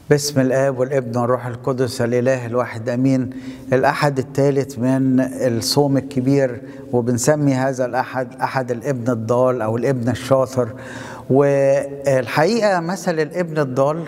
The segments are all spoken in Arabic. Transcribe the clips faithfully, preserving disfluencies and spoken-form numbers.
باسم الآب والابن والروح القدس الإله الواحد أمين. الأحد الثالث من الصوم الكبير، وبنسمي هذا الأحد أحد الابن الضال أو الابن الشاطر. والحقيقة مثل الابن الضال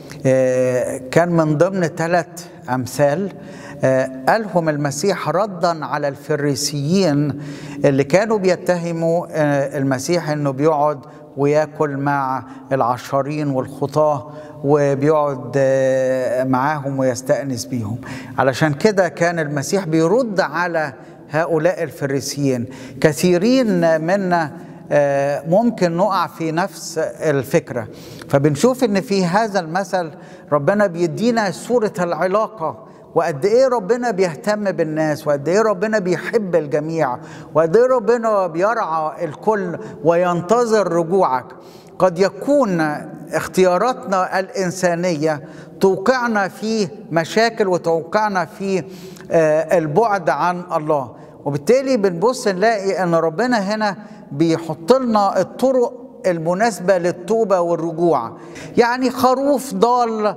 كان من ضمن ثلاث أمثال قالهم المسيح ردا على الفريسيين اللي كانوا بيتهموا المسيح انه بيقعد وياكل مع العشارين والخطاه وبيقعد معاهم ويستأنس بيهم. علشان كده كان المسيح بيرد على هؤلاء الفريسيين. كثيرين منا ممكن نقع في نفس الفكرة، فبنشوف ان في هذا المثل ربنا بيدينا صورة العلاقة، وقد ايه ربنا بيهتم بالناس، وقد ايه ربنا بيحب الجميع، وقد ايه ربنا بيرعى الكل وينتظر رجوعك. قد يكون اختياراتنا الإنسانية توقعنا في مشاكل وتوقعنا في البعد عن الله، وبالتالي بنبص نلاقي ان ربنا هنا بيحط لنا الطرق المناسبة للتوبة والرجوع. يعني خروف ضال،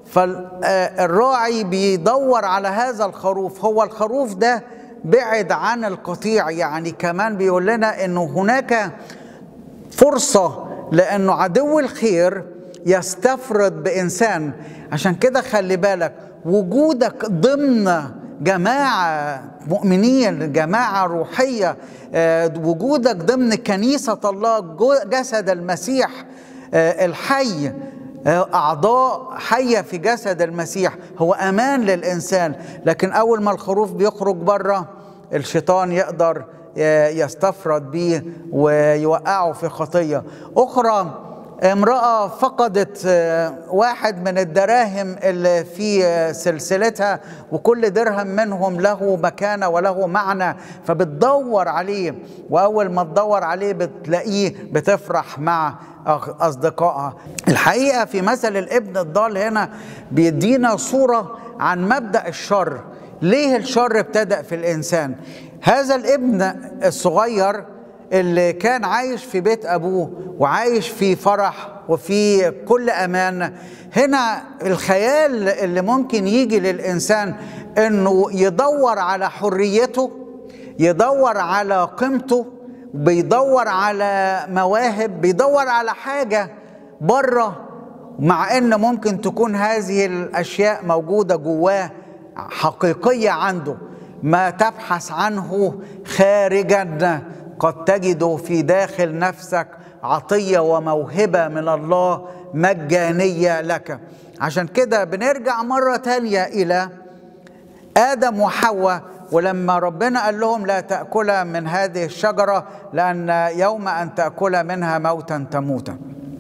فالراعي بيدور على هذا الخروف، هو الخروف ده بعد عن القطيع. يعني كمان بيقول لنا انه هناك فرصة لانه عدو الخير يستفرد بإنسان. عشان كده خلي بالك، وجودك ضمن جماعة مؤمنين، جماعة روحية، وجودك ضمن كنيسة الله، جسد المسيح الحي، أعضاء حية في جسد المسيح، هو أمان للإنسان. لكن أول ما الخروف بيخرج بره، الشيطان يقدر يستفرد به ويوقعه في خطية أخرى. امرأة فقدت واحد من الدراهم اللي في سلسلتها، وكل درهم منهم له مكانة وله معنى، فبتدور عليه، وأول ما تدور عليه بتلاقيه بتفرح مع أصدقائها. الحقيقة في مثل الابن الضال هنا بيدينا صورة عن مبدأ الشر. ليه الشر ابتدأ في الإنسان؟ هذا الابن الصغير اللي كان عايش في بيت أبوه وعايش في فرح وفي كل أمان، هنا الخيال اللي ممكن يجي للإنسان إنه يدور على حريته، يدور على قيمته، بيدور على مواهب، بيدور على حاجة بره، مع إن ممكن تكون هذه الأشياء موجودة جواه حقيقية عنده. ما تبحث عنه خارجاً قد تجد في داخل نفسك عطية وموهبة من الله مجانية لك. عشان كده بنرجع مرة تانية إلى آدم وحواء، ولما ربنا قال لهم لا تأكل من هذه الشجرة لأن يوم أن تأكل منها موتا تموتا.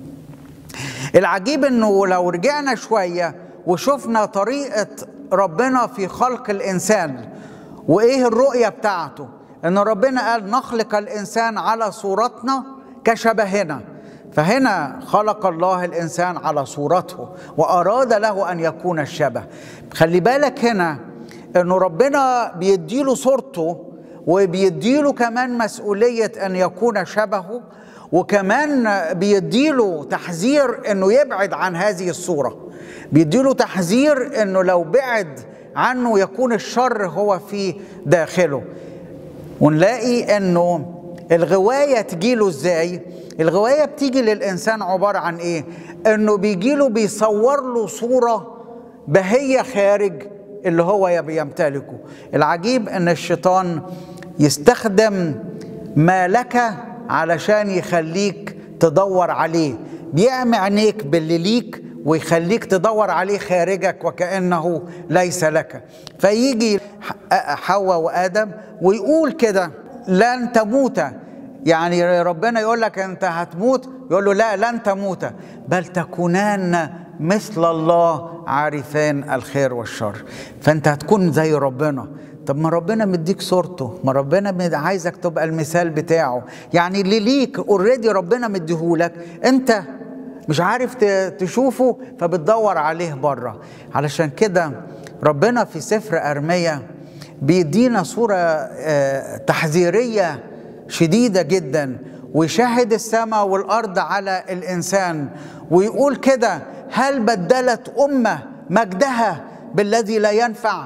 العجيب أنه لو رجعنا شوية وشفنا طريقة ربنا في خلق الإنسان وإيه الرؤية بتاعته، إن ربنا قال نخلق الإنسان على صورتنا كشبهنا. فهنا خلق الله الإنسان على صورته وأراد له أن يكون الشبه. خلي بالك هنا إنه ربنا بيديله صورته وبيديله كمان مسؤولية أن يكون شبهه، وكمان بيديله تحذير إنه يبعد عن هذه الصورة، بيديله تحذير إنه لو بعد عنه يكون الشر هو في داخله. ونلاقي انه الغواية تجيله ازاي؟ الغواية بتيجي للإنسان عبارة عن ايه؟ انه بيجيله بيصور له صورة بهية خارج اللي هو بيمتلكه. العجيب ان الشيطان يستخدم ما لك علشان يخليك تدور عليه، بيعمي عينيك باللي ليك ويخليك تدور عليه خارجك وكأنه ليس لك. فيجي حواء وآدم ويقول كده لن تموت، يعني ربنا يقول لك أنت هتموت، يقول له لا لن تموت بل تكونان مثل الله عارفين الخير والشر. فأنت هتكون زي ربنا. طب ما ربنا مديك صورته، ما ربنا عايزك تبقى المثال بتاعه. يعني اللي ليك اوريدي ربنا مديهولك، أنت مش عارف تشوفه فبتدور عليه بره. علشان كده ربنا في سفر أرميا بيدينا صورة تحذيرية شديدة جدا، ويشاهد السماء والأرض على الإنسان ويقول كده هل بدلت أمة مجدها بالذي لا ينفع؟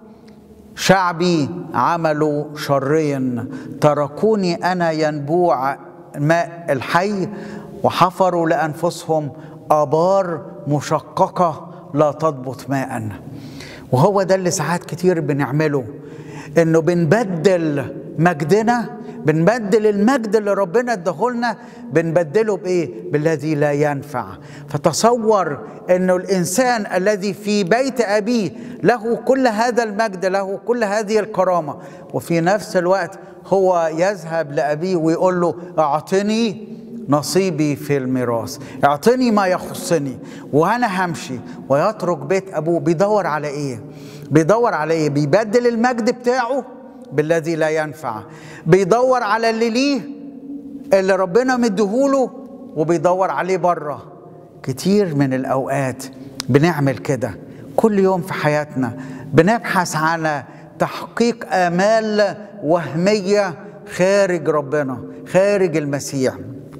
شعبي عملوا شرين، تركوني أنا ينبوع ماء الحي، وحفروا لأنفسهم آبار مشققة لا تضبط ماء. وهو ده اللي ساعات كتير بنعمله، إنه بنبدل مجدنا، بنبدل المجد اللي ربنا اداهولنا، بنبدله بايه؟ بالذي لا ينفع. فتصور انه الانسان الذي في بيت ابيه له كل هذا المجد، له كل هذه الكرامه، وفي نفس الوقت هو يذهب لابيه ويقول له اعطني نصيبي في الميراث، اعطني ما يخصني وانا همشي، ويترك بيت ابوه. بيدور على ايه؟ بيدور على ايه؟ بيبدل المجد بتاعه بالذي لا ينفع، بيدور على اللي ليه اللي ربنا مديهوله وبيدور عليه بره. كتير من الأوقات بنعمل كده كل يوم في حياتنا، بنبحث على تحقيق آمال وهمية خارج ربنا، خارج المسيح.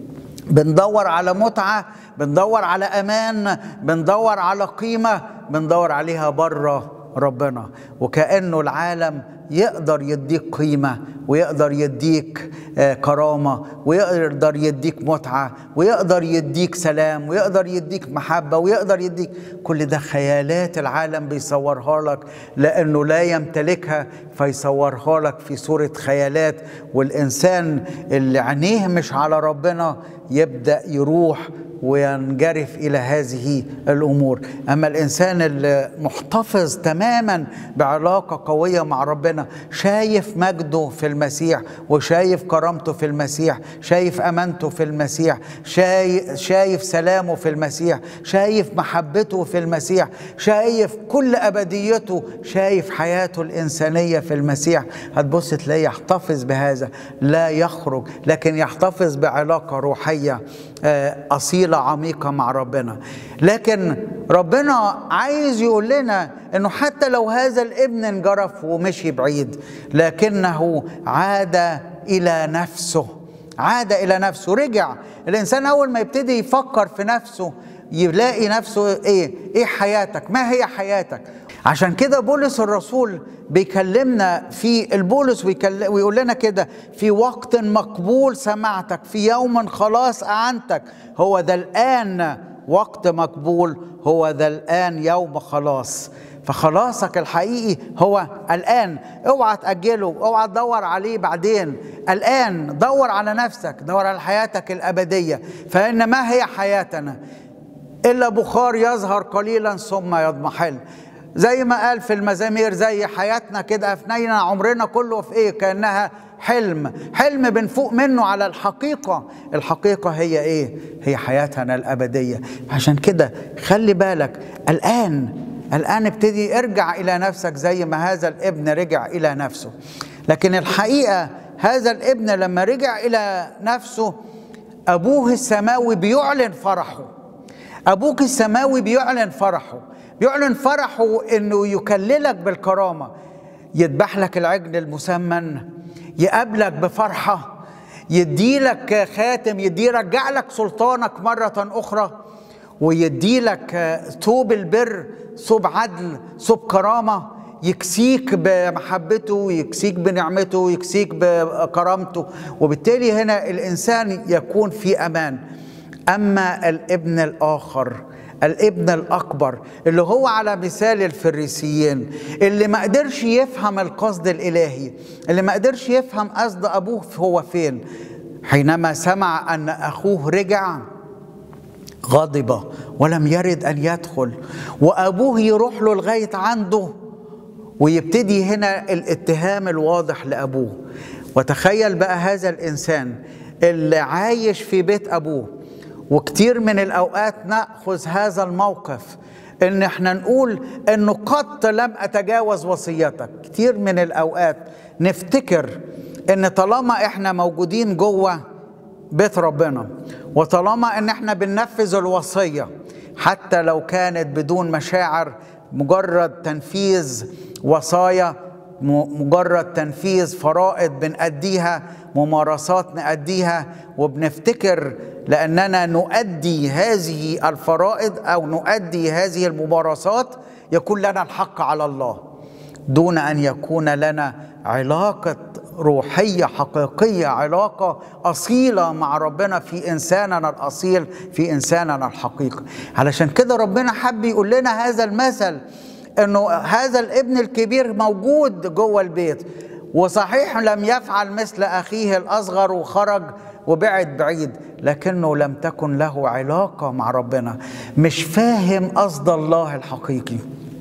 بندور على متعة، بندور على أمان، بندور على قيمة، بندور عليها بره ربنا. وكأنه العالم يقدر يديك قيمة، ويقدر يديك كرامة، ويقدر يديك متعة، ويقدر يديك سلام، ويقدر يديك محبة، ويقدر يديك كل ده. خيالات العالم بيصورها لك لأنه لا يمتلكها، فيصورها لك في صورة خيالات. والإنسان اللي عينيه مش على ربنا يبدأ يروح وينجرف إلى هذه الأمور. أما الإنسان اللي محتفظ تماما بعلاقة قوية مع ربنا، شايف مجده في المسيح، وشايف كرامته في المسيح، شايف أمانته في المسيح، شايف, شايف سلامه في المسيح، شايف محبته في المسيح، شايف كل أبديته، شايف حياته الإنسانية في المسيح، هتبص تلاقيه يحتفظ بهذا، لا يخرج، لكن يحتفظ بعلاقة روحية أصيلة عميقة مع ربنا. لكن ربنا عايز يقول لنا انه حتى لو هذا الابن انجرف ومشي بعيد، لكنه عاد الى نفسه، عاد الى نفسه، رجع. الانسان اول ما يبتدي يفكر في نفسه يلاقي نفسه ايه؟ ايه حياتك؟ ما هي حياتك؟ عشان كده بولس الرسول بيكلمنا في البولس ويقول لنا كده: في وقت مقبول سمعتك، في يوم خلاص أعنتك. هو ذا الآن وقت مقبول، هو ذا الآن يوم خلاص. فخلاصك الحقيقي هو الآن، اوعى تأجله، اوعى تدور عليه بعدين. الآن دور على نفسك، دور على حياتك الأبدية. فإن ما هي حياتنا إلا بخار يظهر قليلا ثم يضمحل. زي ما قال في المزامير، زي حياتنا كده أفنينا عمرنا كله في إيه؟ كأنها حلم، حلم بنفوق منه على الحقيقة. الحقيقة هي إيه؟ هي حياتنا الأبدية. عشان كده خلي بالك، الآن الآن ابتدي ارجع إلى نفسك زي ما هذا الابن رجع إلى نفسه. لكن الحقيقة هذا الابن لما رجع إلى نفسه، أبوه السماوي بيعلن فرحه. أبوك السماوي بيعلن فرحه، بيعلن فرحه إنه يكللك بالكرامة، يذبح لك العجل المسمن، يقابلك بفرحة، يديلك خاتم، يرجع لك سلطانك مرة أخرى، ويديلك ثوب البر، ثوب عدل، ثوب كرامة، يكسيك بمحبته، ويكسيك بنعمته، ويكسيك بكرامته. وبالتالي هنا الإنسان يكون في أمان. أما الابن الآخر، الابن الأكبر، اللي هو على مثال الفريسيين، اللي ما قدرش يفهم القصد الإلهي، اللي ما قدرش يفهم قصد أبوه هو فين، حينما سمع أن أخوه رجع غضب ولم يرد أن يدخل، وأبوه يروح له لغاية عنده، ويبتدي هنا الاتهام الواضح لأبوه. وتخيل بقى هذا الإنسان اللي عايش في بيت أبوه. وكتير من الأوقات نأخذ هذا الموقف إن احنا نقول إنه قط لم أتجاوز وصيتك. كتير من الأوقات نفتكر إن طالما احنا موجودين جوه بيت ربنا، وطالما إن احنا بننفذ الوصية حتى لو كانت بدون مشاعر، مجرد تنفيذ وصايا، مجرد تنفيذ فرائض بنأديها ممارسات نأديها وبنفتكر لأننا نؤدي هذه الفرائض أو نؤدي هذه الممارسات يكون لنا الحق على الله، دون أن يكون لنا علاقة روحية حقيقية، علاقة أصيلة مع ربنا في إنساننا الأصيل، في إنساننا الحقيقي. علشان كده ربنا حب يقول لنا هذا المثل، إنه هذا الابن الكبير موجود جوه البيت، وصحيح لم يفعل مثل أخيه الأصغر وخرج وبعد بعيد، لكنه لم تكن له علاقة مع ربنا، مش فاهم قصد الله الحقيقي.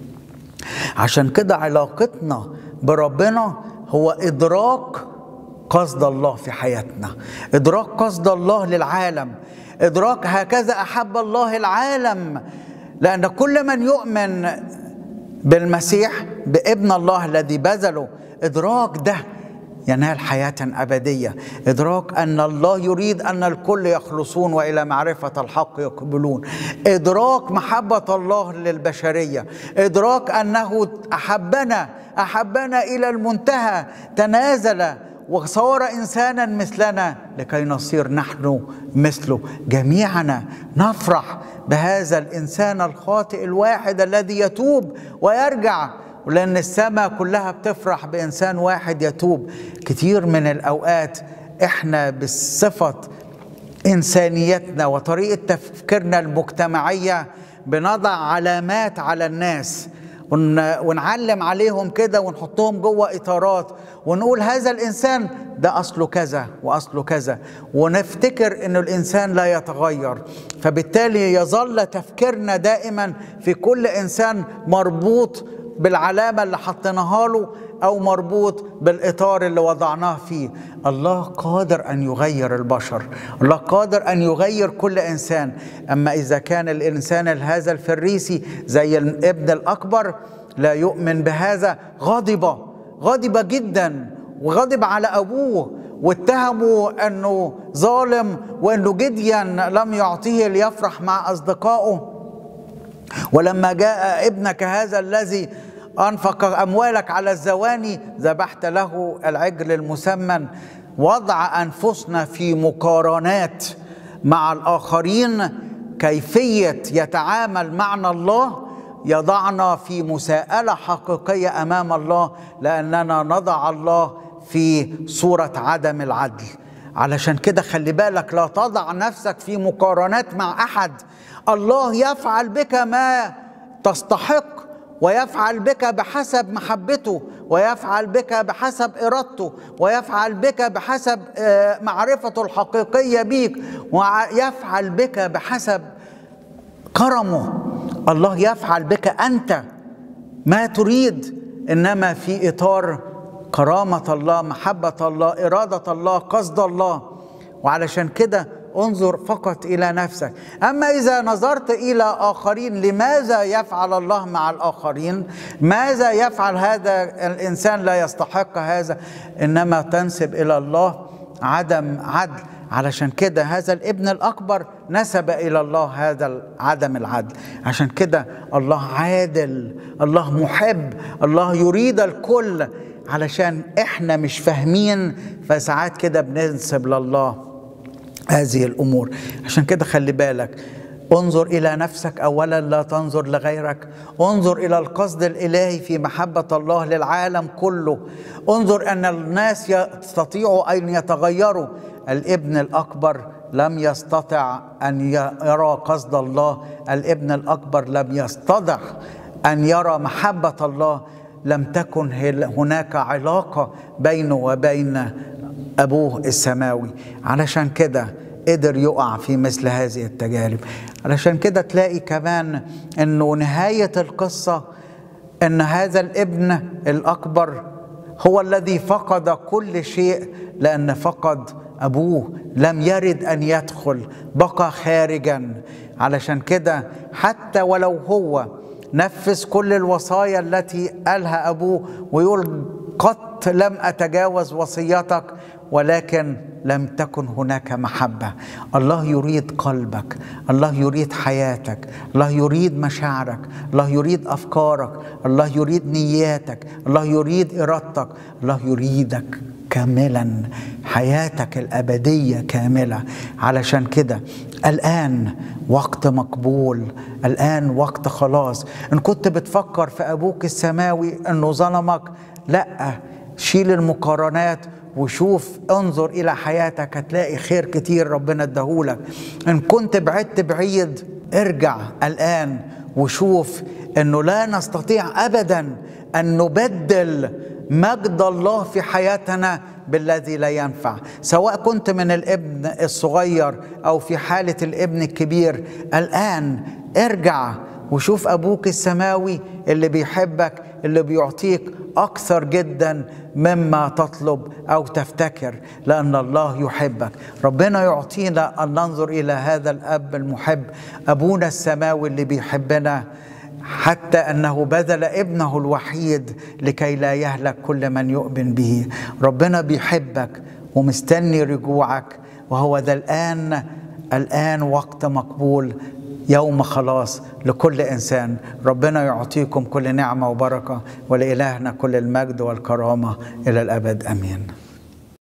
عشان كده علاقتنا بربنا هو إدراك قصد الله في حياتنا، إدراك قصد الله للعالم، إدراك هكذا أحب الله العالم، لأن كل من يؤمن بالمسيح بابن الله الذي بذله، إدراك ده ينال حياة أبدية، إدراك أن الله يريد أن الكل يخلصون وإلى معرفة الحق يقبلون، إدراك محبة الله للبشرية، إدراك أنه أحبنا أحبنا إلى المنتهى، تنازل وصار إنسانا مثلنا لكي نصير نحن مثله. جميعنا نفرح بهذا الإنسان الخاطئ الواحد الذي يتوب ويرجع، ولأن السماء كلها بتفرح بإنسان واحد يتوب. كتير من الأوقات إحنا بالصفة إنسانيتنا وطريقة تفكيرنا المجتمعية بنضع علامات على الناس ونعلم عليهم كده ونحطهم جوه إطارات ونقول هذا الإنسان ده أصله كذا وأصله كذا، ونفتكر إنه الإنسان لا يتغير، فبالتالي يظل تفكيرنا دائما في كل إنسان مربوط بالعلامة اللي حطيناها له أو مربوط بالإطار اللي وضعناه فيه. الله قادر أن يغير البشر، الله قادر أن يغير كل إنسان. أما إذا كان الإنسان هذا الفريسي زي الابن الأكبر لا يؤمن بهذا، غضب غضب جدا وغضب على أبوه واتهموا أنه ظالم وأنه جديا لم يعطيه ليفرح مع أصدقائه. ولما جاء ابنك هذا الذي أنفق أموالك على الزواني ذبحت له العجل المسمن. وضع أنفسنا في مقارنات مع الآخرين، كيفية يتعامل معنا الله يضعنا في مساءلة حقيقية أمام الله، لأننا نضع الله في صورة عدم العدل. علشان كده خلي بالك، لا تضع نفسك في مقارنات مع أحد. الله يفعل بك ما تستحق، ويفعل بك بحسب محبته، ويفعل بك بحسب إرادته، ويفعل بك بحسب معرفته الحقيقية بيك، ويفعل بك بحسب كرمه. الله يفعل بك أنت ما تريد، إنما في إطار كرامة الله، محبة الله، إرادة الله، قصد الله. وعلشان كده انظر فقط إلى نفسك. أما إذا نظرت إلى آخرين، لماذا يفعل الله مع الآخرين؟ ماذا يفعل هذا الإنسان لا يستحق هذا؟ إنما تنسب إلى الله عدم عدل. علشان كده هذا الابن الأكبر نسب إلى الله هذا عدم العدل. عشان كده الله عادل، الله محب، الله يريد الكل. علشان إحنا مش فاهمين فساعات كده بننسب لله هذه الأمور. عشان كده خلي بالك، انظر إلى نفسك أولا، لا تنظر لغيرك. انظر إلى القصد الإلهي في محبة الله للعالم كله. انظر أن الناس يستطيعوا أن يتغيروا. الابن الأكبر لم يستطع أن يرى قصد الله، الابن الأكبر لم يستطع أن يرى محبة الله. لم تكن هناك علاقة بينه وبين أبوه السماوي. علشان كده قدر يقع في مثل هذه التجارب. علشان كده تلاقي كمان أنه نهاية القصة أن هذا الابن الأكبر هو الذي فقد كل شيء، لأن فقد أبوه، لم يرد أن يدخل، بقى خارجا. علشان كده حتى ولو هو نفذ كل الوصايا التي قالها أبوه ويقول قط لم أتجاوز وصيتك، ولكن لم تكن هناك محبة. الله يريد قلبك، الله يريد حياتك، الله يريد مشاعرك، الله يريد أفكارك، الله يريد نياتك، الله يريد إرادتك، الله يريدك كاملا حياتك الأبدية كاملة. علشان كده الآن وقت مقبول، الآن وقت خلاص. إن كنت بتفكر في أبوك السماوي إنه ظلمك، لأ، شيل المقارنات وشوف، انظر إلى حياتك، هتلاقي خير كتير ربنا اداهولك. إن كنت بعدت بعيد، ارجع الآن وشوف إنه لا نستطيع أبدا أن نبدل مجد الله في حياتنا بالذي لا ينفع. سواء كنت من الابن الصغير أو في حالة الابن الكبير، الآن ارجع وشوف أبوك السماوي اللي بيحبك، اللي بيعطيك أكثر جدا مما تطلب أو تفتكر، لأن الله يحبك. ربنا يعطينا أن ننظر إلى هذا الأب المحب، أبونا السماوي اللي بيحبنا حتى أنه بذل ابنه الوحيد لكي لا يهلك كل من يؤمن به. ربنا بيحبك ومستني رجوعك، وهو ذا الآن الآن وقت مقبول، يوم خلاص لكل إنسان. ربنا يعطيكم كل نعمة وبركة، ولإلهنا كل المجد والكرامة إلى الأبد، أمين.